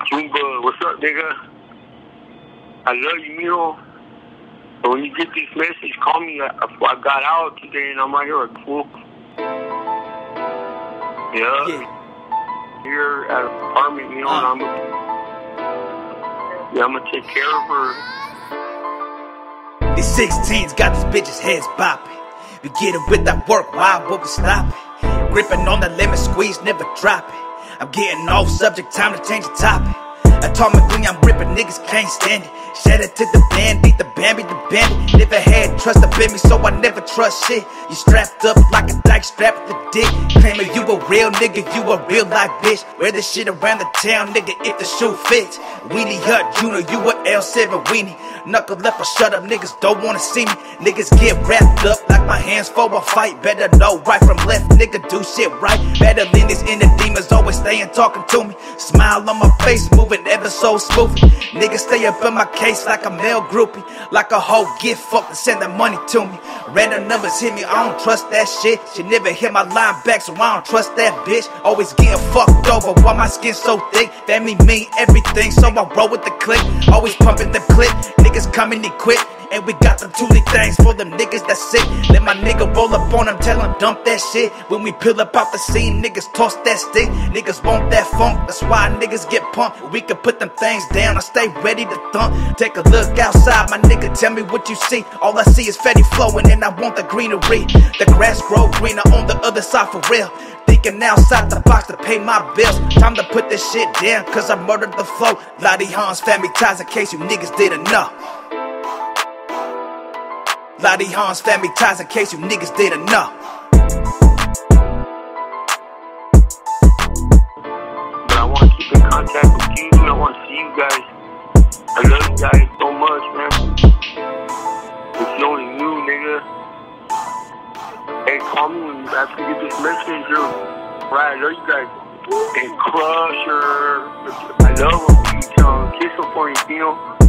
Jumba, what's up, nigga? I love you, mijo. But when you get this message, call me. I got out today and I'm out here at fool. Yeah. Here at an apartment, you know, and I'm gonna take care of her. These 16s got these bitches' heads bopping. We get it with that work, why would we stop it? Gripping on the lemon squeeze, never drop it. I'm getting off subject, time to change the topic. Atomically, I'm ripping, niggas can't stand it. Shed it to the bandit, the Bambi, the bandit. Never had trust up in me, so I never trust shit. You strapped up like a dyke, strapped the dick. Claiming you a real nigga, you a real life bitch. Wear this shit around the town, nigga, if the shoe fits. Weenie Hut Junior, you a L7 weenie. Knuckle up or shut up, niggas don't wanna see me. Niggas get wrapped up like my hands for a fight. Better know right from left, nigga, do shit right. Better than this inner demons, always staying talking to me. Smile on my face, moving ever so smoothly. Niggas stay up in my case like a male groupie. Like a hoe get fucked and send that money to me. Random numbers hit me, I don't trust that shit. She never hit my line back, so I don't trust that bitch. Always getting fucked over, why my skin so thick? Family mean everything, so I roll with the click. Always pumping the clip, niggas coming equipped. And we got them toolie things for them niggas that's sick. Let my nigga roll up on them, tell him dump that shit. When we peel up out the scene, niggas toss that stick. Niggas want that funk, that's why niggas get pumped. We can put them things down, I stay ready to thump. Take a look outside, my nigga, tell me what you see. All I see is Fetty flowing and I want the greenery. The grass grow greener on the other side for real. Thinking outside the box to pay my bills. Time to put this shit down, cause I murdered the flow. Lottie Hans family ties in case you niggas didn't know. Lottie Hans family ties in case you niggas didn't know. But I want to keep in contact with you. I want to see you guys. I love you guys so much, man. If you only knew, nigga. Hey, call me when you after you get this message. Right, I love you guys. And Crusher. I love him. You tell him, kiss him for you, you know.